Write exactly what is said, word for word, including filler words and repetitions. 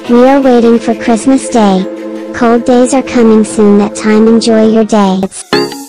We are waiting for Christmas Day. Cold days are coming soon, that time enjoy your day.